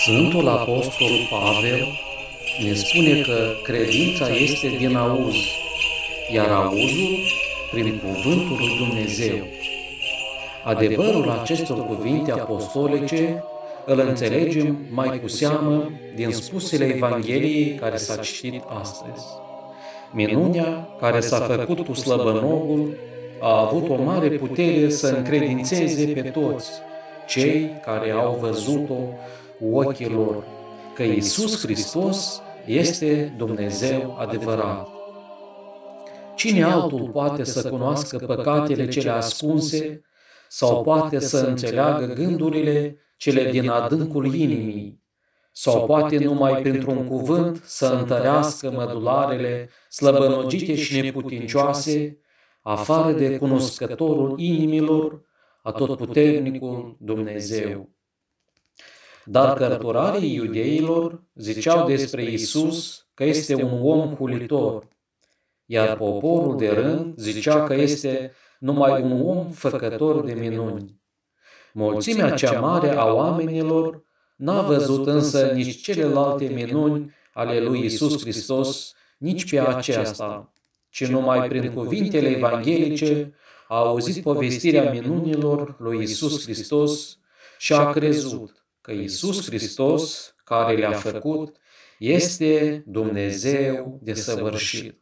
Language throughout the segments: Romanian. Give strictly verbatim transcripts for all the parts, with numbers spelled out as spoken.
Sfântul Apostol Pavel ne spune că credința este din auz, iar auzul prin cuvântul lui Dumnezeu. Adevărul acestor cuvinte apostolice îl înțelegem mai cu seamă din spusele Evangheliei care s-a citit astăzi. Minunea care s-a făcut cu slăbănogul a avut o mare putere să încredințeze pe toți cei care au văzut-o cu ochii lor, că Iisus Hristos este Dumnezeu adevărat. Cine altul poate să cunoască păcatele cele ascunse sau poate să înțeleagă gândurile cele din adâncul inimii, sau poate numai printr-un cuvânt să întărească mădularele slăbănogite și neputincioase, afară de cunoscătorul inimilor, atotputernicul Dumnezeu. Dar cărturarii iudeilor ziceau despre Iisus că este un om hulitor, iar poporul de rând zicea că este numai un om făcător de minuni. Mulțimea cea mare a oamenilor n-a văzut însă nici celelalte minuni ale lui Iisus Hristos, nici pe aceasta, ci numai prin cuvintele evanghelice a auzit povestirea minunilor lui Iisus Hristos și a crezut că Iisus Hristos, care le-a făcut, este Dumnezeu desăvârșit.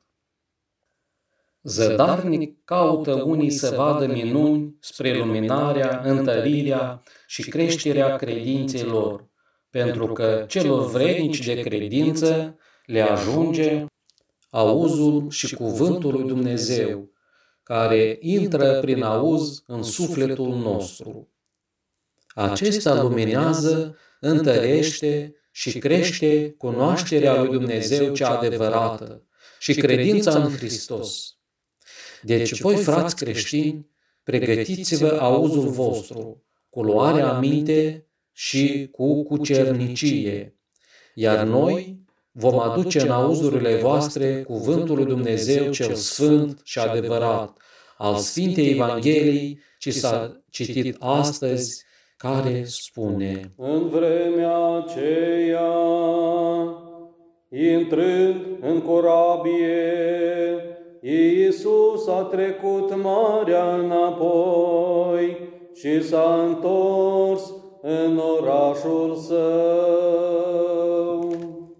Zădarnic caută unii să vadă minuni spre luminarea, întărirea și creșterea credinței lor, pentru că celor vrednici de credință le ajunge auzul și cuvântul lui Dumnezeu, care intră prin auz în sufletul nostru. Acesta luminează, întărește și crește cunoașterea lui Dumnezeu cea adevărată și credința în Hristos. Deci voi, frați creștini, pregătiți-vă auzul vostru cu luare aminte și cu cucernicie, iar noi vom aduce în auzurile voastre cuvântul lui Dumnezeu cel sfânt și adevărat, al Sfintei Evangheliei ce s-a citit astăzi, care spune: În vremea aceea, intrând în corabie, Iisus a trecut marea înapoi și s-a întors în orașul său.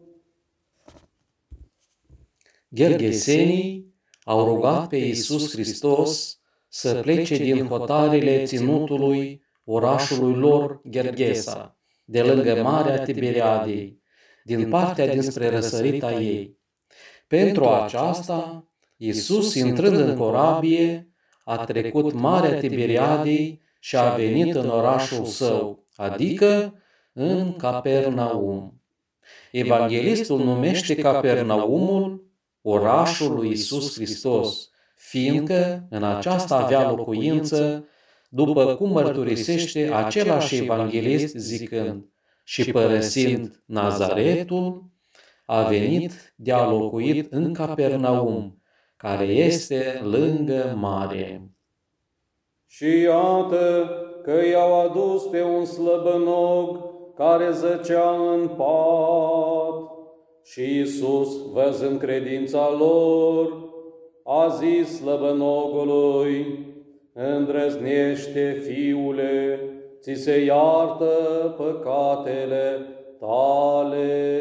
Gergesenii au rugat pe Iisus Hristos să plece din hotarele ținutului orașului lor Gergesa, de lângă Marea Tiberiadei, din partea dinspre răsărita ei. Pentru aceasta, Iisus, intrând în corabie, a trecut Marea Tiberiadei și a venit în orașul său, adică în Capernaum. Evanghelistul numește Capernaumul orașul lui Iisus Hristos, fiindcă în aceasta avea locuință, după cum mărturisește același evanghelist zicând: și părăsind Nazaretul, a venit de-a locuit în Capernaum, care este lângă mare. Și iată că i-au adus pe un slăbănog care zăcea în pat. Și Iisus, văzând credința lor, a zis slăbănogului: îndrăznește, fiule, ți se iartă păcatele tale.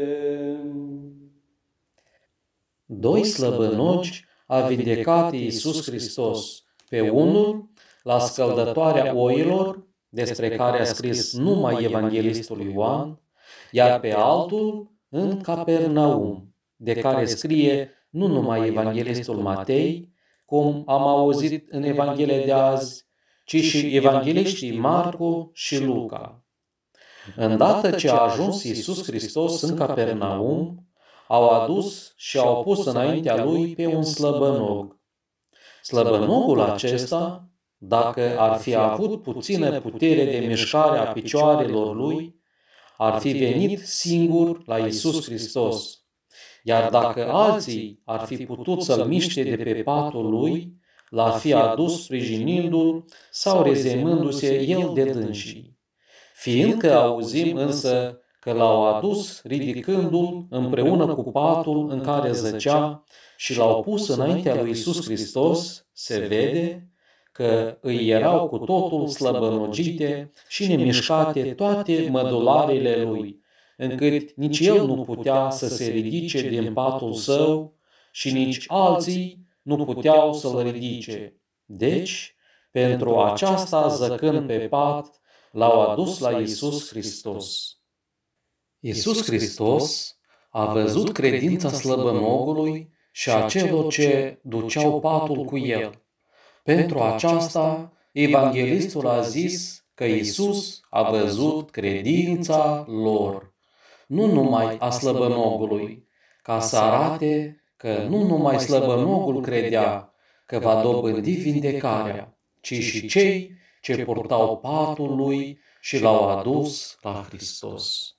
Doi slăbănogi a vindecat Iisus Hristos, pe unul la scăldătoarea oilor, despre care a scris numai evanghelistul Ioan, iar pe altul în Capernaum, de care scrie nu numai evanghelistul Matei, cum am auzit în Evanghelia de azi, ci și evangheliștii Marcu și Luca. Îndată ce a ajuns Iisus Hristos în Capernaum, au adus și au pus înaintea lui pe un slăbănog. Slăbănogul acesta, dacă ar fi avut puțină putere de mișcare a picioarelor lui, ar fi venit singur la Iisus Hristos. Iar dacă alții ar fi putut să-l miște de pe patul lui, l-ar fi adus sprijinindu-l sau rezemându-se el de dânsii. Fiindcă auzim însă că l-au adus ridicându-l împreună cu patul în care zăcea și l-au pus înaintea lui Iisus Hristos, se vede că îi erau cu totul slăbănogite și nemișcate toate mădularele lui, încât nici el nu putea să se ridice din patul său și nici alții nu puteau să-l ridice. Deci, pentru aceasta, zăcând pe pat, l-au adus la Iisus Hristos. Iisus Hristos a văzut credința slăbănogului și a celor ce duceau patul cu el. Pentru aceasta, evanghelistul a zis că Iisus a văzut credința lor, nu numai a slăbănogului, ca să arate că nu numai slăbănogul credea că va dobândi vindecarea, ci și cei ce purtau patul lui și l-au adus la Hristos.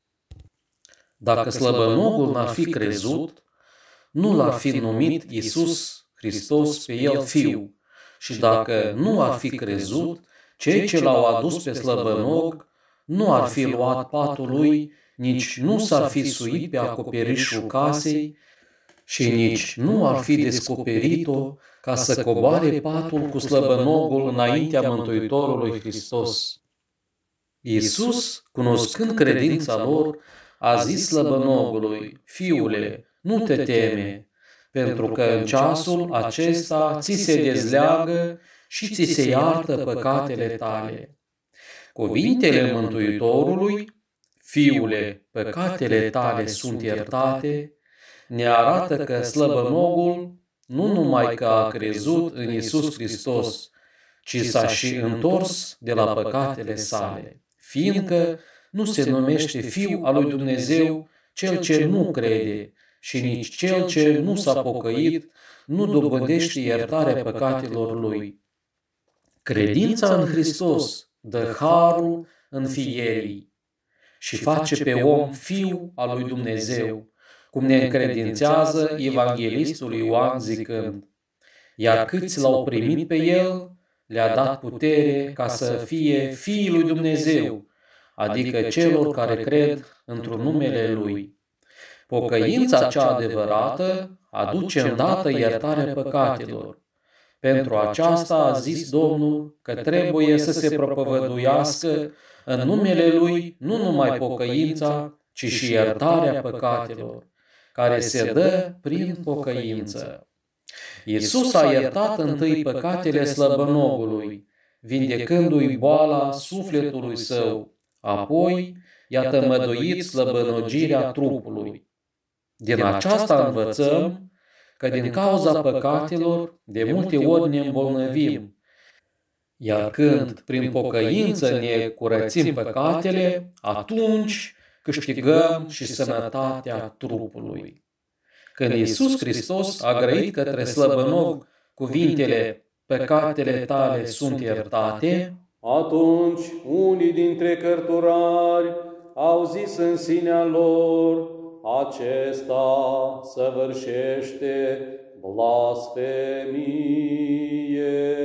Dacă slăbănogul n-ar fi crezut, nu l-ar fi numit Iisus Hristos pe el Fiu, și dacă nu ar fi crezut, cei ce l-au adus pe slăbănog nu ar fi luat patul lui, nici nu s-ar fi suit pe acoperișul casei și nici nu ar fi descoperit-o ca să coboare patul cu slăbănogul înaintea Mântuitorului Hristos. Iisus, cunoscând credința lor, a zis slăbănogului: Fiule, nu te teme, pentru că în ceasul acesta ți se dezleagă și ți se iartă păcatele tale. Cuvintele Mântuitorului, Fiule, păcatele tale sunt iertate, ne arată că slăbănogul nu numai că a crezut în Iisus Hristos, ci s-a și întors de la păcatele sale, fiindcă nu se numește Fiu al lui Dumnezeu cel ce nu crede și nici cel ce nu s-a pocăit nu dobândește iertarea păcatelor lui. Credința în Hristos dă harul înfierii și face pe om fiu al lui Dumnezeu, cum ne încredințează evanghelistul Ioan zicând: Iar câți l-au primit pe el, le-a dat putere ca să fie fiii lui Dumnezeu, adică celor care cred într-un numele lui. Pocăința cea adevărată aduce îndată iertarea păcatelor. Pentru aceasta a zis Domnul că trebuie să se propovăduiască în numele Lui nu numai pocăința, ci și iertarea păcatelor, care se dă prin pocăință. Iisus a iertat întâi păcatele slăbănogului, vindecându-i boala sufletului său, apoi i-a tămăduit slăbănogirea trupului. Din aceasta învățăm că din cauza păcatelor de multe ori ne îmbolnăvim, iar când prin pocăință ne curățim păcatele, atunci câștigăm și sănătatea trupului. Când Iisus Hristos a grăit către slăbănog cuvintele "Păcatele tale sunt iertate", atunci unii dintre cărturari au zis în sinea lor: Acesta săvârșește blasfemie.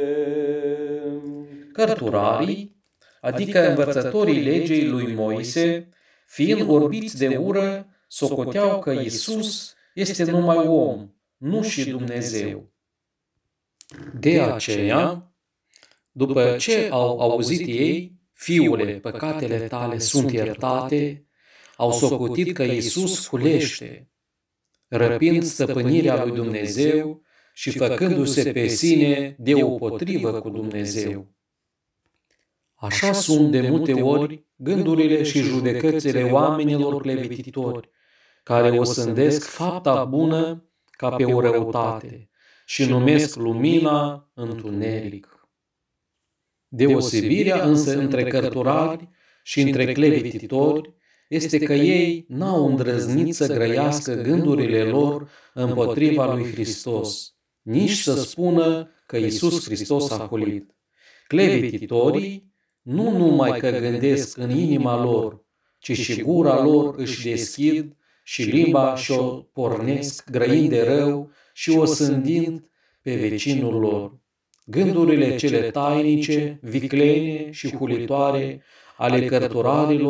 Cărturarii, adică învățătorii legii lui Moise, fiind orbiți de ură, socoteau că Iisus este numai om, nu și Dumnezeu. De aceea, după ce au auzit ei, Fiule, păcatele tale sunt iertate, au socotit că Iisus hulește, răpind stăpânirea lui Dumnezeu și făcându-se pe sine deopotrivă cu Dumnezeu. Așa sunt de multe ori gândurile și judecățile oamenilor clevetitori, care o sândesc fapta bună ca pe o răutate și numesc lumina întuneric. Deosebirea însă între cărturari și între clevetitori este că ei n-au îndrăznit să grăiască gândurile lor împotriva lui Hristos, nici să spună că Iisus Hristos a hulit. Clevetitorii nu numai că gândesc în inima lor, ci și gura lor își deschid și limba și-o pornesc grăind de rău și o sândind pe vecinul lor. Gândurile cele tainice, viclene și hulitoare ale cărturarilor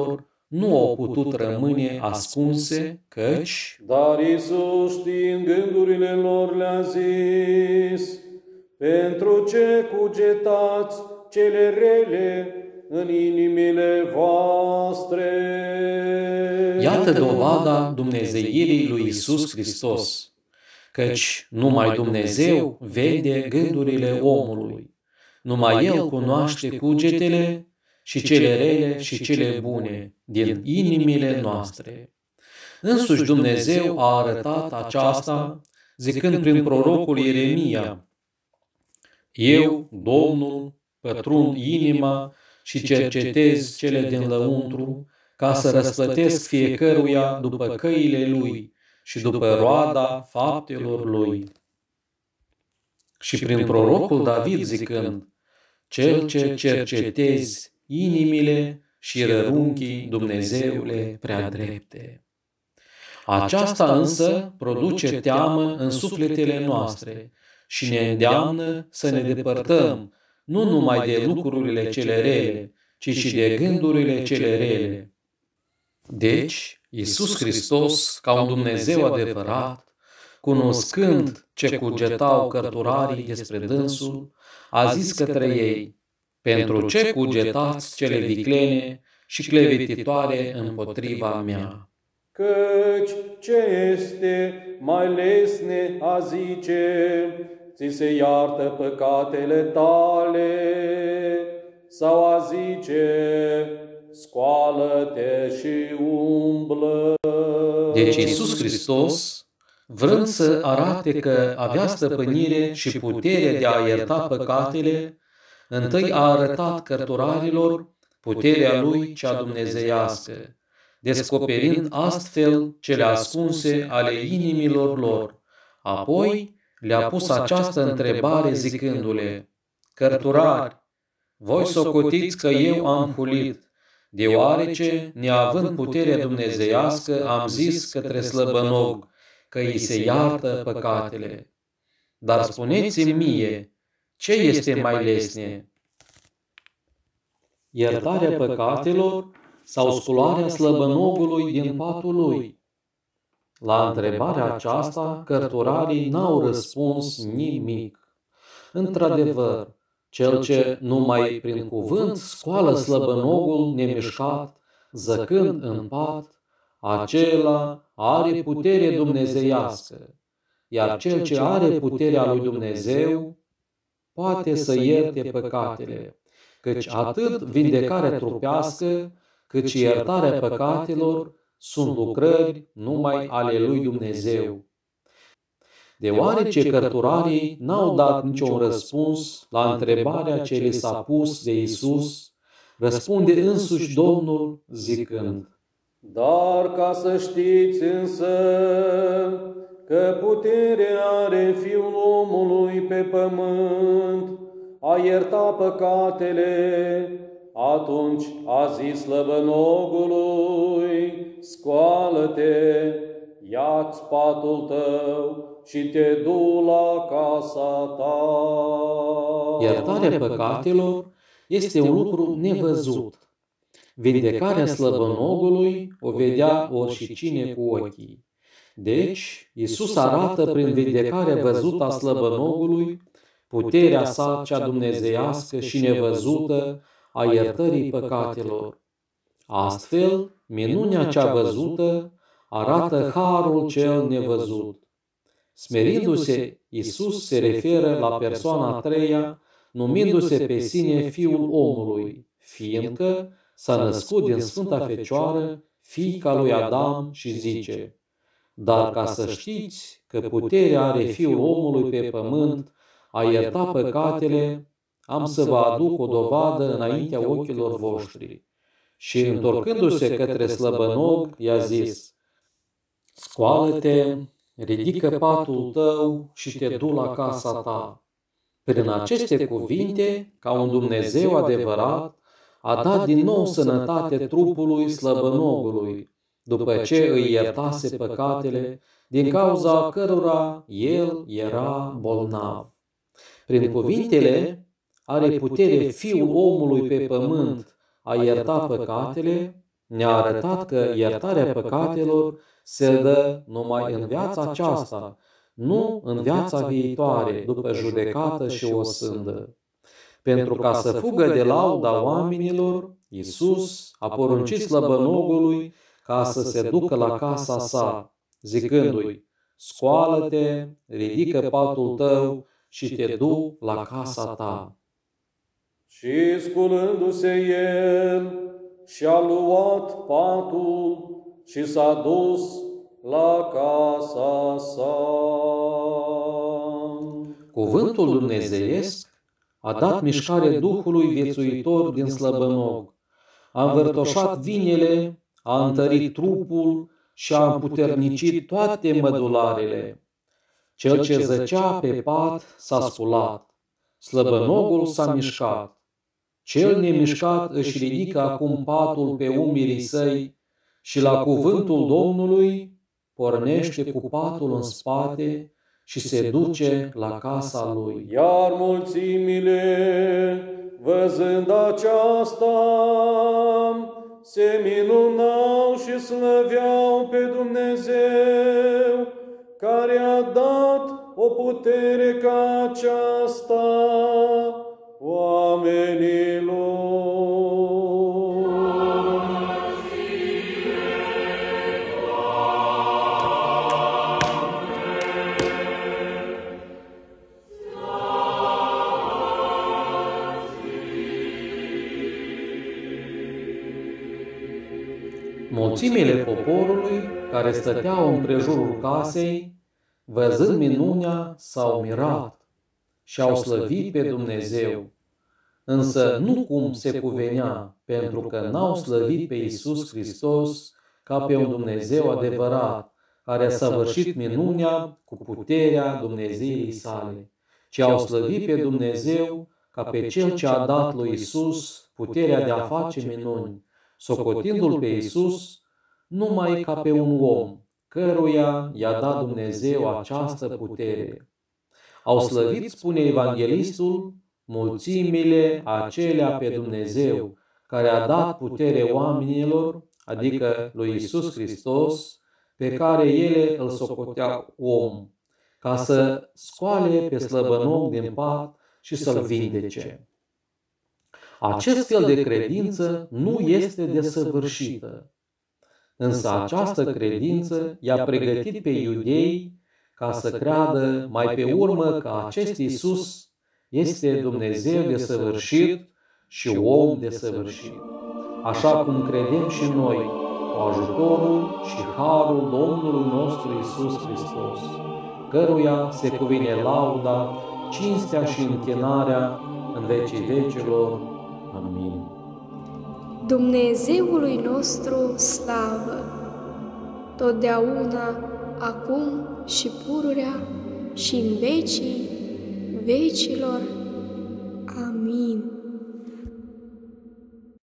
nu au putut rămâne ascunse, căci, dar Iisus, știind gândurile lor, le-a zis: pentru ce cugetați cele rele în inimile voastre? iată dovada dumnezeirii lui Iisus Hristos, căci numai Dumnezeu vede gândurile omului, numai El cunoaște cugetele și cele rele și cele bune din inimile noastre. Însuși Dumnezeu a arătat aceasta zicând prin prorocul Ieremia: eu, Domnul, pătrund inima și cercetez cele din lăuntru, ca să răsplătesc fiecăruia după căile lui și după roada faptelor lui. Și prin prorocul David zicând: cel ce cercetezi inimile și rărunchii, Dumnezeule prea drepte. Aceasta însă produce teamă în sufletele noastre și ne îndeamnă să ne depărtăm nu numai de lucrurile cele rele, ci și de gândurile cele rele. Deci, Iisus Hristos, ca un Dumnezeu adevărat, cunoscând ce cugetau cărturarii despre dânsul, a zis către ei: pentru ce cugetați cele viclene și clevetitoare împotriva mea? Căci ce este mai lesne a zice: ți se iartă păcatele tale, sau a zice: scoală-te și umblă? Deci Iisus Hristos, vrând să arate că avea stăpânire și putere de a ierta păcatele, întâi a arătat cărturarilor puterea Lui cea dumnezeiască, descoperind astfel cele ascunse ale inimilor lor. Apoi le-a pus această întrebare zicându-le: cărturari, voi socotiți că eu am hulit, deoarece, neavând puterea dumnezeiască, am zis către slăbănog că îi se iartă păcatele. Dar spuneți-mi mie, ce este mai lesne? Iertarea păcatelor sau scularea slăbănogului din patul lui? La întrebarea aceasta, cărturarii n-au răspuns nimic. Într-adevăr, cel ce numai prin cuvânt scoală slăbănogul nemișcat, zăcând în pat, acela are putere dumnezeiască, iar cel ce are puterea lui Dumnezeu poate să ierte păcatele, căci atât vindecarea trupească, cât și iertarea păcatelor sunt lucrări numai ale lui Dumnezeu. Deoarece cărturarii n-au dat niciun răspuns la întrebarea ce li s-a pus de Iisus, răspunde însuși Domnul zicând: dar ca să știți însă că puterea are Fiul omului pe pământ a ierta păcatele, atunci a zis slăbănogului: scoală-te, ia-ți patul tău și te du la casa ta. Iertarea păcatelor este un lucru nevăzut. Vindecarea slăbănogului o vedea oricine cu ochii. Deci, Iisus arată prin vindecarea văzută a slăbănogului puterea sa cea dumnezeiască și nevăzută a iertării păcatelor. Astfel, minunea cea văzută arată harul cel nevăzut. Smerindu-se, Iisus se referă la persoana a treia, numindu-se pe sine Fiul omului, fiindcă s-a născut din Sfânta Fecioară, fiica lui Adam, și zice: dar ca să știți că puterea are Fiul omului pe pământ a ierta păcatele, am să vă aduc o dovadă înaintea ochilor voștri. Și întorcându-se către slăbănog, i-a zis: scoală-te, ridică patul tău și te du la casa ta. Prin aceste cuvinte, ca un Dumnezeu adevărat, a dat din nou sănătate trupului slăbănogului, după ce îi iertase păcatele, din cauza cărora el era bolnav. Prin cuvintele are putere Fiul omului pe pământ a ierta păcatele, ne-a arătat că iertarea păcatelor se dă numai în viața aceasta, nu în viața viitoare, după judecată și osândă. Pentru ca să fugă de lauda oamenilor, Iisus a poruncit slăbănogului ca să se ducă la casa sa, zicându-i: scoală-te, ridică patul tău și te du la casa ta. Și sculându-se el, și-a luat patul și s-a dus la casa sa. Cuvântul dumnezeiesc a dat mișcare Duhului viețuitor din slăbănog, a învârtoșat vinele, a întărit trupul și a împuternicit toate mădularele. Cel ce zăcea pe pat s-a sculat, slăbănogul s-a mișcat. Cel nemișcat își ridică acum patul pe umerii săi și la cuvântul Domnului pornește cu patul în spate și se duce la casa lui. Iar mulțimile, văzând aceasta, se minunau și slăveau pe Dumnezeu, care a dat o putere ca aceasta oamenilor. Mulțimile poporului care stăteau împrejurul casei, văzând minunea, s-au mirat și au slăvit pe Dumnezeu. Însă nu cum se cuvenea, pentru că n-au slăvit pe Iisus Hristos ca pe un Dumnezeu adevărat, care a săvârșit minunea cu puterea Dumnezeiei sale, ci au slăvit pe Dumnezeu ca pe Cel ce a dat lui Iisus puterea de a face minuni, socotindu-L pe Iisus numai ca pe un om, căruia i-a dat Dumnezeu această putere. Au slăvit, spune evanghelistul, mulțimile acelea pe Dumnezeu, care a dat putere oamenilor, adică lui Iisus Hristos, pe care ele îl socoteau om, ca să scoale pe slăbănog din pat și să-l vindece. Acest fel de credință nu este desăvârșită, însă această credință i-a pregătit pe iudei ca să creadă mai pe urmă că acest Iisus este Dumnezeu desăvârșit și om desăvârșit. Așa cum credem și noi cu ajutorul și harul Domnului nostru Iisus Hristos, căruia se cuvine lauda, cinstea și închinarea în vecii vecilor. Amin. Dumnezeului nostru slavă, totdeauna, acum și pururea și în vecii vecilor. Amin.